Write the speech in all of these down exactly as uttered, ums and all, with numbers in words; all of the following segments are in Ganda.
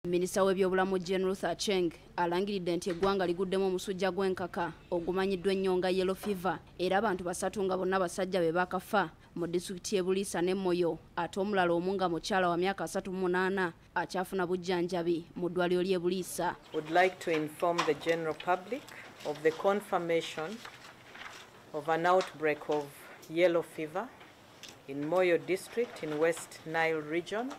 Minisita w'ebyobulamu Jane Ruth Acheng alangiridde nti eggwanga liguddemu omusujja gw'enkaka ogumanyiddwa ennyo nga yellow fever era abantu basatu nga bonna basajja be bakafa mu disitulikiti y'e Buliisa ne Moyo ate omulala omu nga mukyala wa myaka asatu mu munaana akyafuna bujjanjabi mu ddwaliro ly'e Buliisa. Would like to inform the general public of the confirmation of an outbreak of yellow fever in Moyo district in West Nile region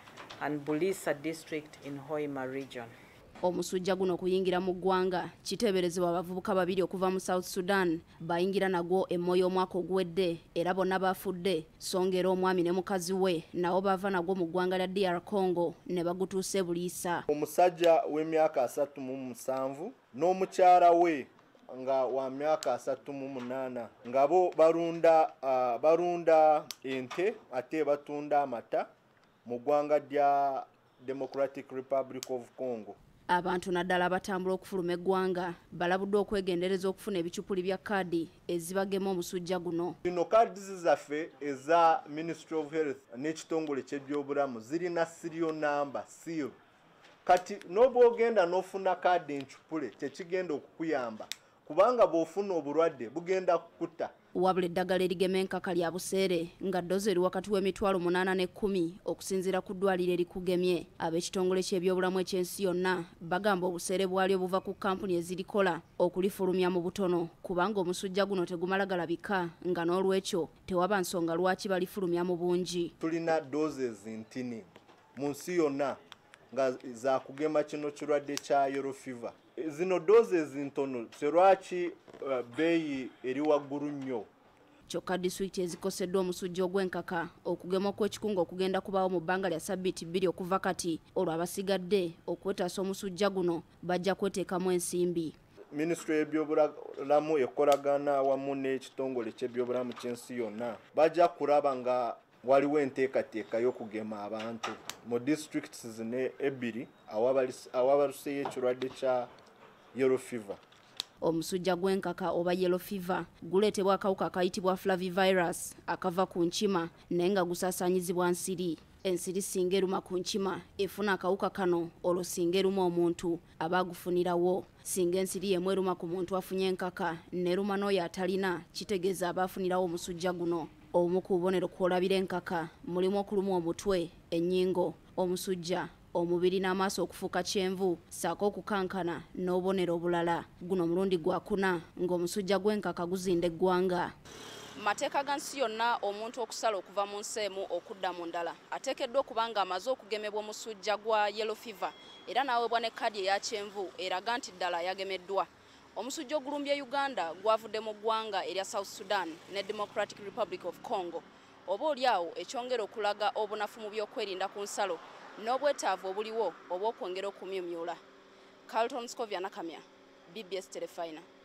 and Buliisa district in Hoima region. Omusujja guno kuyingira mu ggwanga kiteeberezebwa abavubuka babiri okuva mu South Sudan bayingira nagwo e Moyo omwaka oguwedde era bonna bafudde songa era omwami ne mukazi we nabo bava nagwo mu ggwanga lya D R Congo ne bagutuuse e Buliisa. Omusajja w'emyaka asatu mu musanvu n'omukyala we nga wa myaka asatu mu munaana nga bo barunda uh, barunda ente ate batunda amata mu ggwanga lya Democratic Republic of Congo. Abantu naddala abatambula okufuluma eggwanga balabuddwa okwegendereza okufuna ebicupuli bya kaadi ezibagema omusujja guno. Zino kaadi zaffe eza Ministry of Health n'ekitongole ky'ebyobulamu zirina serial number seal. Kati n'oba ogenda n'ofuna kaadi encupule tekigenda okukuyamba kubanga bw'ofuna obulwadde bugenda kukutta. Wabula eddagala erigema enkaka lya buseere nga ddozi eri wakati w'emitwalo munaana n'ekkumi okusinziira ku ddwaliro erikugemye. Ab'ekitongole ky'ebyobulamu eky'ensi yonna bagamba obuseere bwalyo buva ku kampuni ezirikola okulifulumya mu butono kubanga omusujja guno tegumala galabika nga n'olwekyo tewaba nsonga lwaki balifulumya mu bungi. Tulina doses ntini mu nsi yonna nga za kugema kino kirwadde kya yellow fever. Zino doses ntono serwaki uh, beeyi eri waggulu nnyo. Kyokka disitulikiti ezikoseddwa omusujja ogw'enkaka okugema okw'ekikungo okugenda kubaawo mu bbanga lya ssabbiiti bbiri okuva kati olwo abasigadde okwetaasa omusujja guno bajja kweteekamu ensimbi. Ministry y'ebyobulamu ekolagana wamu n'ekitongole ky'ebyobulamu ky'ensi yonna bajja kulaba nga waliwo enteekateeka y'okugema abantu mu districts zino ebbiri awabaluseeyo ekirwadde kya yellow fever. Omusujja gw'enkaka oba yellow fever guleetebwa akawuka akayitibwa flavivirus akava ku nkima naye nga gusaasaanyizibwa nsiri. Ensiri singa eruma ku nkima efuna akawuka kano olwo singa eruma omuntu aba agufunirawo. Singa ensiri yemu eruma ku muntu afunye enkaka neruma n'oyo atalina kitegeeza aba afunirawo omusujja guno. Obumu ku bubonero kw'olabira enkaka mulimu okuluma omutwe, ennyingo, omusujja, omubiri n'amaaso okufuuka kyenvu ssaako okukankana n'obubonero obulala. Guno mulundi gwakuna ng'omusujja gw'enkaka guzinda eggwanga. Mateeka ga nsi yonna omuntu okusala okuva mu nsi emu okudda mu ndala ateekeddwa okuba nga amaze okugemebwa omusujja gwa yellow fever era n'aweebwa ne kkaadi eya kyenvu eraga nti ddala yagemeddwa. Omusujja ogulumbye Uganda gwavudde mu ggwanga erya South Sudan ne Democratic Republic of Congo. Oba oliawo ekyongera okulaga obunafu mu by'okwerinda ku nsalo n'obwetaavu obuliwo oba okwongera okumyumyula. Carlton Scovia Nakamya, B B S Telefina.